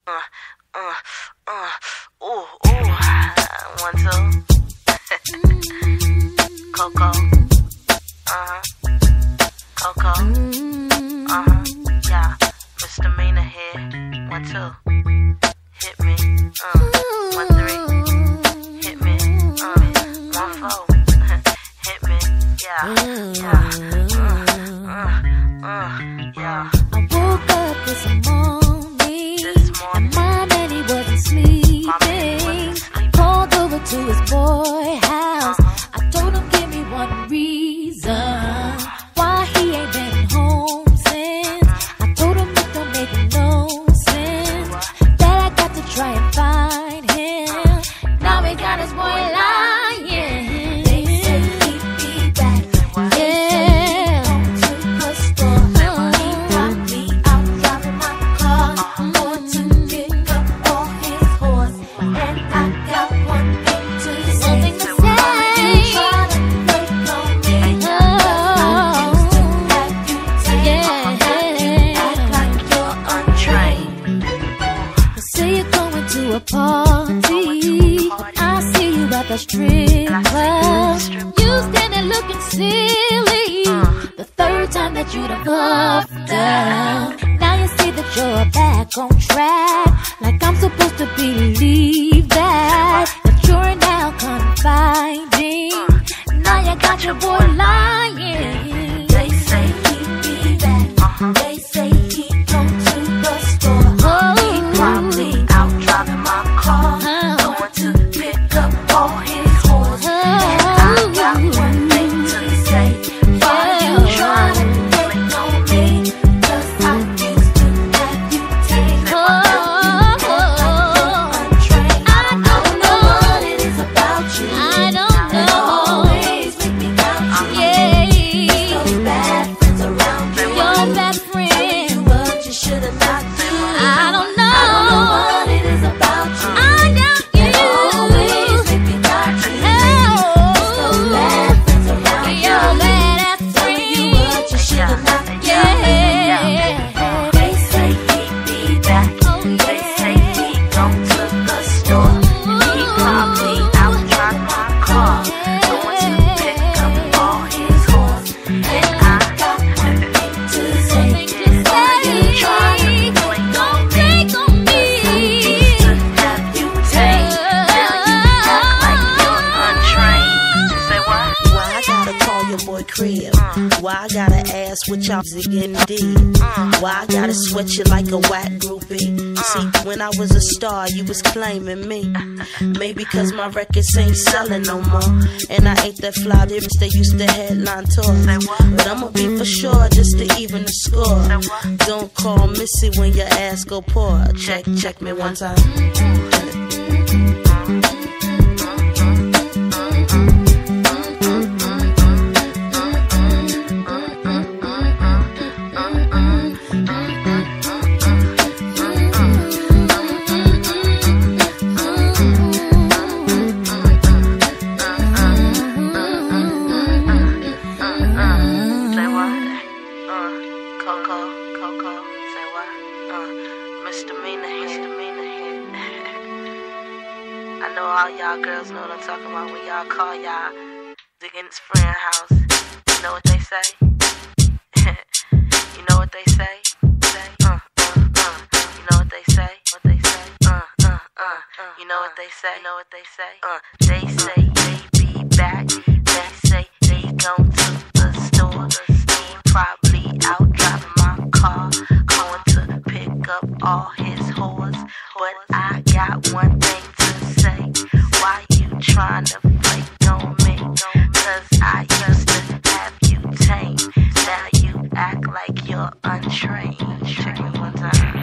Ooh, 1, 2. Coko. Coko. Yeah. Misdemeanor here. 1, 2. Hit me. 1, 3. Hit me. 1, 4. Hit me. Yeah. Yeah. I woke up this morning, and my man, he wasn't sleeping. I called over to his boy house. I told him, give me one reason why he ain't been home since. I told him it don't make no sense, that I got to try and find him. Now he got his boy lying. They say he'd be back. Yeah. To the store. He dropped me out driving my car, going to pick up all his horse. And I got one thing to say. One thing to say. Try to break on me. I used to have you take. Act like you're untrained. You say you're going to a party, but I see you at the strip club. You standing looking silly. The third time that you done puffed up. Now you see that you're back on track, like I'm supposed to believe that you're now confiding. Now you got your boy lying. They say he'd be back. They say he'd go to the store. He probably out driving my car, going to pick up all his horse. And I got one thing to say. Why you trying to break on me? 'Cause I used to have you take. Untrained. I don't know what it is about you. I don't know. Always make me doubt you. Yeah. Those bad friends around you. Your bad friend. Tell you what you should have not do. I don't know. I don't know what it is about you. I doubt you. Always make me doubt you. Those bad friends around you. Your bad friend. Tell you what you should have not done. Yeah. They say he'd be back. They say he'd go to the store. He probably out driving my car, going to pick up all his horse. And I got one thing to say. Why you trying to break on me? 'Cause I used to have you take. Now you act like you're untrained. Say what? Why I gotta call your boy crib? Why I gotta ask what y'all again did? Why I gotta sweat you like a whack groupie? See, when I was a star, you was claiming me. Maybe cause my records ain't selling no more, and I ain't that fly difference they used to headline tours. But I'ma be for sure just to even the score. Don't call Missy when your ass go poor. Check me one time. Say what? Coko. Say what? Misdemeanor here. I know all y'all girls know what I'm talking about when y'all call y'all Diggins' friend house. You know what they say? You know what they say? You know what they say? You know what they say? They say they be back. They say they go to the store. He probably out driving my car, going to pick up all his whores. But I got one thing to say. Why you trying to break on me? 'Cause I used to have you tame. Now you act like you're untrained. Check me one time.